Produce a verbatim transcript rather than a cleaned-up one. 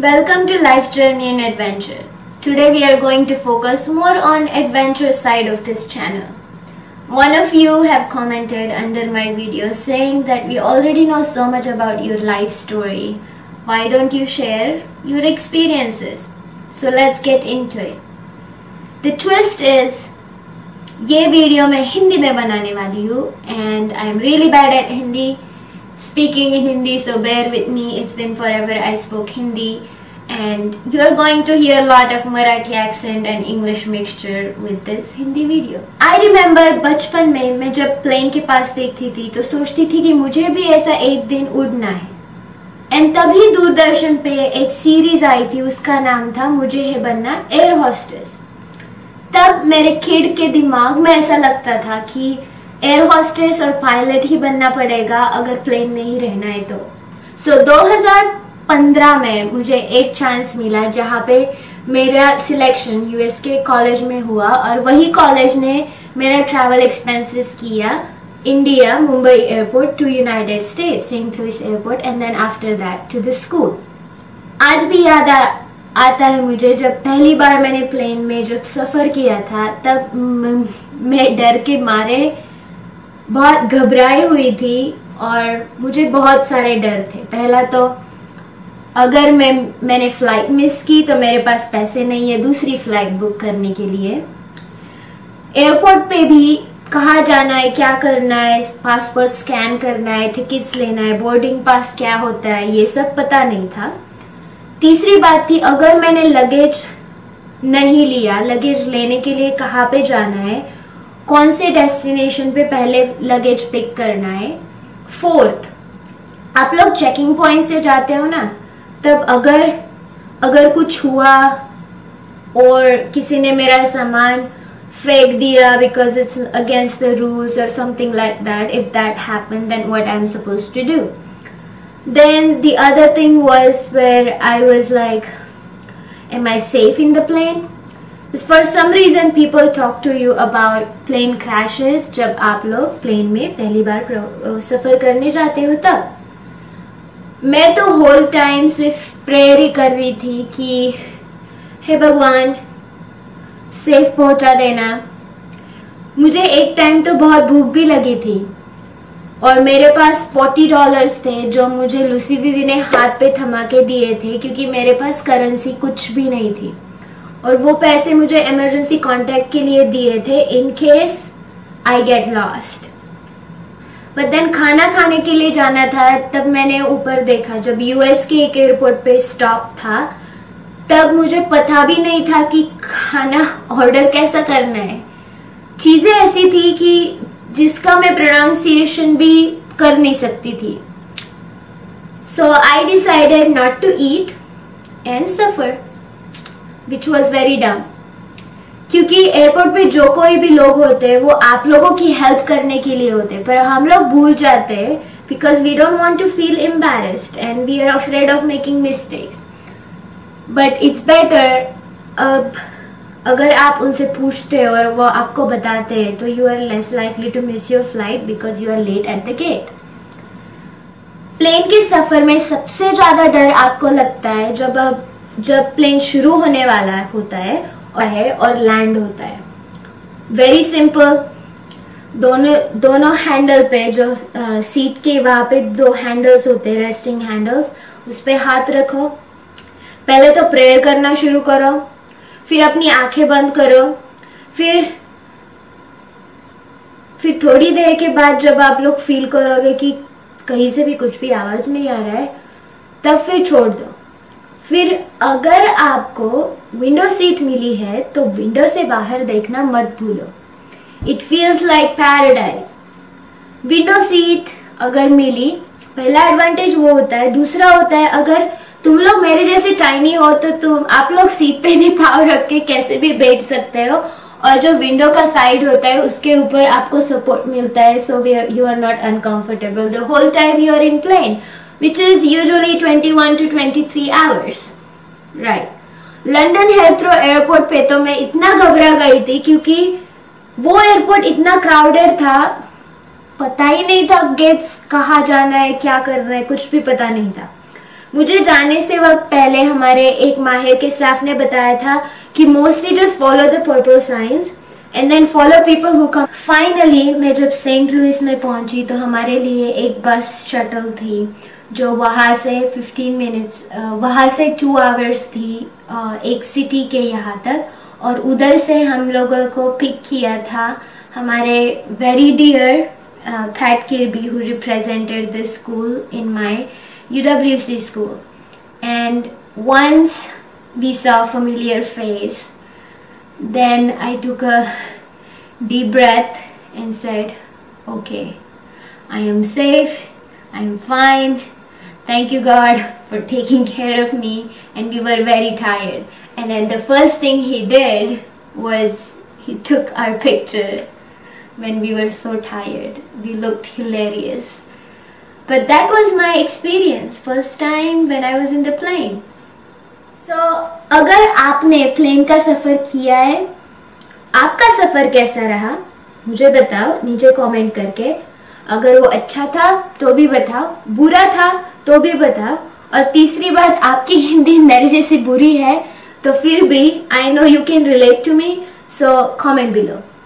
Welcome to Life Journey and Adventure. Today we are going to focus more on adventure side of this channel. One of you have commented under my video saying that we already know so much about your life story. Why don't you share your experiences? So let's get into it. The twist is, ये video मैं हिंदी में बनाने वाली हूँ and I am really bad at Hindi. Speaking in Hindi, so bear with me. It's been forever I spoke Hindi, and you're going to hear a lot of Marathi accent and English mixture with this Hindi video. I remember बचपन में मैं जब plane के पास देखती थी तो सोचती थी कि मुझे भी ऐसा एक दिन उड़ना है. एंड तभी दूरदर्शन पे एक सीरीज आई थी, उसका नाम था मुझे है बनना एयर होस्टेस. तब मेरे किड के दिमाग में ऐसा लगता था कि एयर होस्टेस और पायलट ही बनना पड़ेगा अगर प्लेन में ही रहना है तो. सो so, दो हज़ार पंद्रह में मुझे एक चांस मिला जहाँ पे मेरा सिलेक्शन यूएस के कॉलेज में हुआ और वही कॉलेज ने मेरा ट्रैवल एक्सपेंसेस किया India Mumbai airport to United States Saint Louis airport and then after that to the school. आज भी याद आ, आता है मुझे जब पहली बार मैंने प्लेन में जब सफर किया था तब मैं डर के मारे बहुत घबराई हुई थी और मुझे बहुत सारे डर थे. पहला तो अगर मैं मैंने फ्लाइट मिस की तो मेरे पास पैसे नहीं है दूसरी फ्लाइट बुक करने के लिए. एयरपोर्ट पे भी कहाँ जाना है, क्या करना है, पासपोर्ट स्कैन करना है, टिकट्स लेना है, बोर्डिंग पास क्या होता है, ये सब पता नहीं था. तीसरी बात थी, अगर मैंने लगेज नहीं लिया, लगेज लेने के लिए कहाँ पे जाना है, कौन से डेस्टिनेशन पे पहले लगेज पिक करना है. फोर्थ, आप लोग चेकिंग पॉइंट से जाते हो ना, तब अगर अगर कुछ हुआ और किसी ने मेरा सामान फेंक दिया because it's against the rules और something like that, if that happen then what I am supposed to do. Then the other thing was where I was like, am I safe in the plane? For some reason people talk to you about plane crashes जब आप लोग plane में पहली बार सफर करने जाते हो तब. मैं तो होल टाइम सिर्फ प्रेयर ही कर रही थी कि हे भगवान सेफ पहुंचा देना. मुझे एक टाइम तो बहुत भूख भी लगी थी और मेरे पास चालीस डॉलर्स थे जो मुझे लूसी दीदी ने हाथ पे थमा के दिए थे क्योंकि मेरे पास करेंसी कुछ भी नहीं थी और वो पैसे मुझे इमरजेंसी कांटेक्ट के लिए दिए थे in case I get lost. But then खाना खाने के लिए जाना था. तब मैंने ऊपर देखा जब यूएस के एक एयरपोर्ट पे स्टॉप था तब मुझे पता भी नहीं था कि खाना ऑर्डर कैसा करना है. चीजें ऐसी थी कि जिसका मैं प्रोनाउंसिएशन भी कर नहीं सकती थी. So I decided not to eat and suffer which was very dumb. क्योंकि एयरपोर्ट पे जो कोई भी लोग होते हैं वो आप लोगों की हेल्प करने के लिए होते हैं, पर हम लोग भूल जाते हैं because we don't want to feel embarrassed and we are afraid of making mistakes. But it's better अब अगर आप उनसे पूछते हो और वो आपको बताते हैं तो you are less likely to miss your flight because you are late at the gate. Plane के सफर में सबसे ज्यादा डर आपको लगता है जब अब जब प्लेन शुरू होने वाला होता है और है और लैंड होता है. वेरी सिंपल, दोनों दोनों हैंडल पे जो आ, सीट के वहां पे दो हैंडल्स होते हैं, रेस्टिंग हैंडल्स, उस पे हाथ रखो. पहले तो प्रेयर करना शुरू करो, फिर अपनी आंखें बंद करो, फिर फिर थोड़ी देर के बाद जब आप लोग फील करोगे कि कहीं से भी कुछ भी आवाज नहीं आ रहा है तब फिर छोड़ दो. फिर अगर आपको विंडो सीट मिली है तो विंडो से बाहर देखना मत भूलो. It feels like paradise. Window seat अगर मिली, पहला एडवांटेज वो होता है. दूसरा होता है अगर तुम लोग मेरे जैसे टाइनी हो तो तुम आप लोग सीट पे भी पाँव रख के कैसे भी बैठ सकते हो और जो विंडो का साइड होता है उसके ऊपर आपको सपोर्ट मिलता है. So you are not uncomfortable the whole time you are in plane which is usually twenty-one to twenty-three hours, right? London Heathrow airport पे तो मैं इतना घबरा गई थी क्योंकि वो एयरपोर्ट इतना क्राउडेड था, पता ही नहीं था गेट्स कहाँ जाना है, क्या करना है, कुछ भी पता नहीं था. मुझे जाने से वक्त पहले हमारे एक माहिर के स्टाफ ने बताया था कि mostly just follow the purple signs and then follow people who come. Finally मैं जब सेंट लुइस में पहुंची तो हमारे लिए एक बस शटल थी जो वहाँ से फिफ्टीन मिनट्स वहाँ से टू आवर्स थी एक सिटी के यहाँ तक, और उधर से हम लोगों को पिक किया था हमारे very dear Pat Kirby, who represented this school in my U W C school. And once we saw a familiar face, then I took a deep breath and said, okay, I am safe, I am fine, thank you God for taking care of me. And we were very tired, and then the first thing he did was he took our picture. When we were so tired, we looked hilarious. But that was my experience, first time when I was in the plane. So, अगर आपने plane का सफर किया है, आपका सफर कैसा रहा मुझे बताओ नीचे कमेंट करके। अगर वो अच्छा था तो भी बताओ, बुरा था तो भी बताओ, और तीसरी बात, आपकी हिंदी मेरे जैसी बुरी है तो फिर भी I know you can relate to me, so comment below.